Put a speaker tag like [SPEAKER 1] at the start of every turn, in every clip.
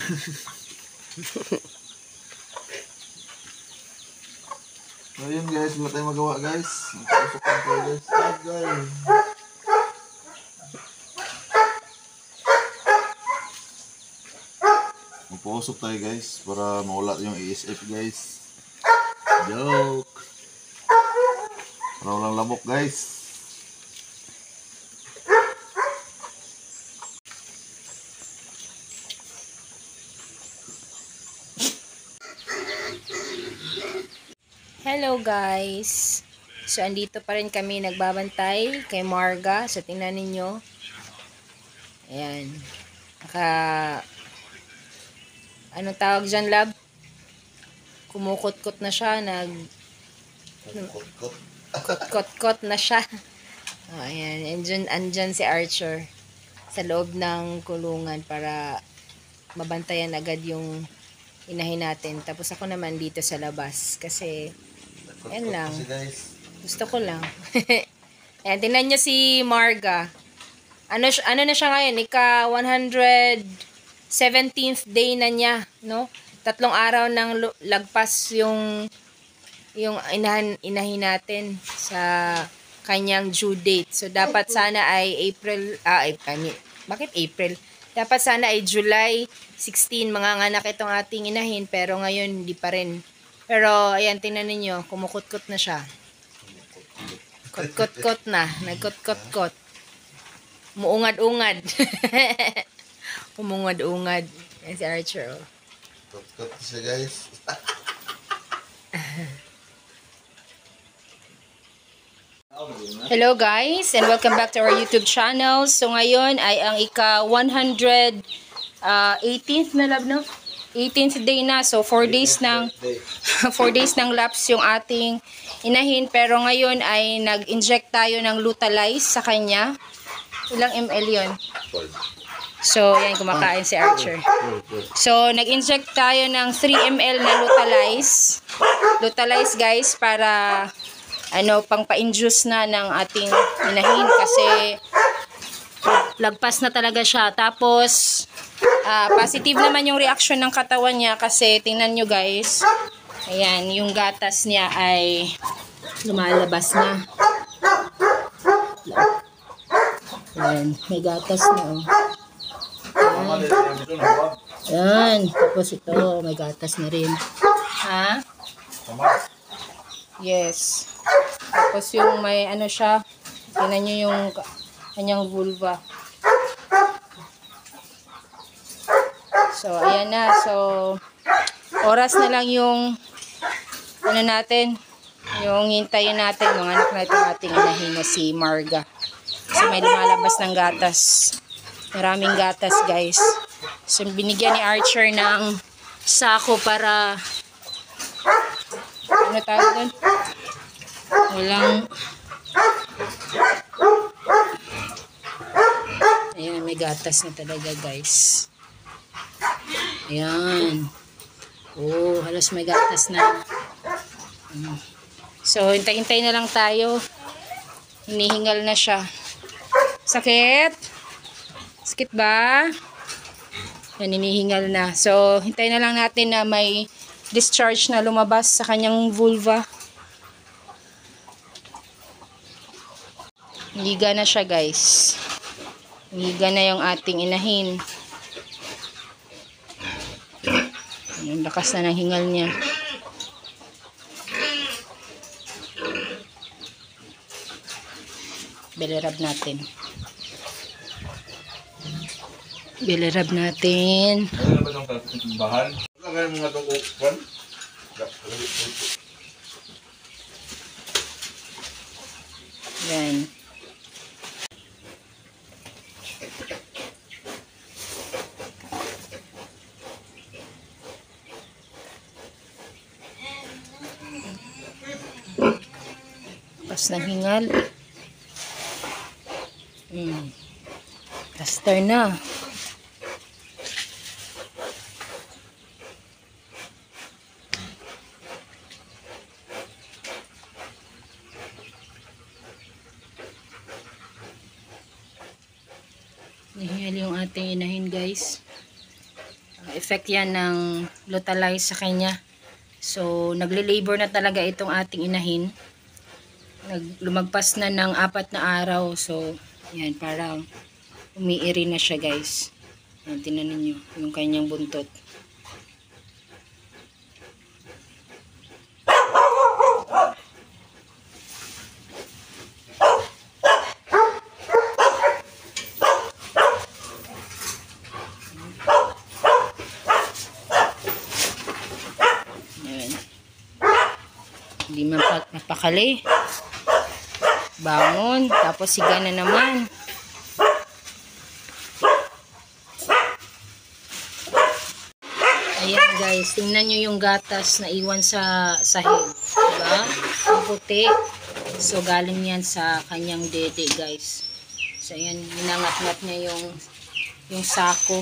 [SPEAKER 1] So yun guys, wala tayong magawa guys. Nagpapasok lang tayo guys. Guys. Magpapasok tayo guys para mawala yung ESF guys. Joke. Para walang lamok guys.
[SPEAKER 2] Hello guys! So andito pa rin kami nagbabantay kay Marga. So tingnan ninyo. Ayan. Anong tawag dyan, lab? Kumukot-kot na siya. Kot-kot na siya. Oh, ayan. Andyan si Archer sa loob ng kulungan para mabantayan agad yung inahin natin. Tapos ako naman dito sa labas kasi yan lang. Gusto ko lang. Ayan, tingnan nyo si Marga. Ano na siya ngayon? Ika 117th day na niya, no? 3 araw nang lagpas yung inahin natin sa kanyang due date. So, dapat sana ay bakit April? Dapat sana ay July 16 manganganak itong ating inahin, pero ngayon hindi pa rin. Pero, ayan, tingnan ninyo, kumukot-kot na siya. Kot-kot-kot na. Nagkot-kot-kot. Muungad-ungad. Umungad-ungad. Yan si Archer, oh.
[SPEAKER 1] Kot-kot siya guys.
[SPEAKER 2] Hello guys, and welcome back to our YouTube channel. So, ngayon ay ang ika 118th na lab, no? 18th day na. So 4 days nang 4 days nang lapse yung ating inahin, pero ngayon ay nag-inject tayo ng Lutalize sa kanya. Ilang ml 'yon? So yan, kumakain si Archer. So nag-inject tayo ng 3 ml na Lutalize. Lutalize guys, para pang pa-induce na ng ating inahin kasi lagpas na talaga siya. Tapos positive naman yung reaction ng katawan niya kasi tingnan nyo guys, ayan, yung gatas niya ay lumalabas na. Ayan, may gatas na, oh. Ayan, tapos ito, may gatas na rin. Ha? Yes. Tapos yung may siya, tingnan nyo yung kanyang vulva. So, ayan na. So, oras na lang yung natin, yung hintayin natin, mga anak na itong ating inahin na si Marga. So, may lumalabas ng gatas. Maraming gatas, guys. So, binigyan ni Archer ng sako para tawag doon? Ayan, may gatas na talaga, guys. Ayan. Oh, halos may gatas na. So, hintay-hintay na lang tayo. Hinihingal na siya. Sakit? Sakit ba? Yan, hinihingal na. So, hintay na lang natin na may discharge na lumabas sa kanyang vulva. Higa na siya, guys. Higa na yung ating inahin. Ang lakas na ng hingal niya. Belirab natin. Belirab natin.
[SPEAKER 1] Ano ba itong bahan? Lagay mo nga itong ukwan.
[SPEAKER 2] Yan. Pas ng hingal. Plaster na. Nahingal yung ating inahin, guys. effect yan ng Lutalize sa kanya. So, nagle-labor na talaga itong ating inahin. Lumagpas na ng 4 na araw. So, yan, parang umiiri na siya, guys. Yan, tingnan niyo yung kanyang buntot. Yan. Hindi mapakali. Bangon, tapos siga na naman. Ayan guys, tingnan nyo yung gatas na iwan sa sahig. Diba? Ang puti. So, galing yan sa kanyang dede guys. So, ayan, minangat-ngat niya yung sako.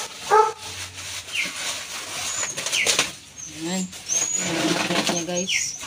[SPEAKER 2] Ayan, minangat-ngat niya guys.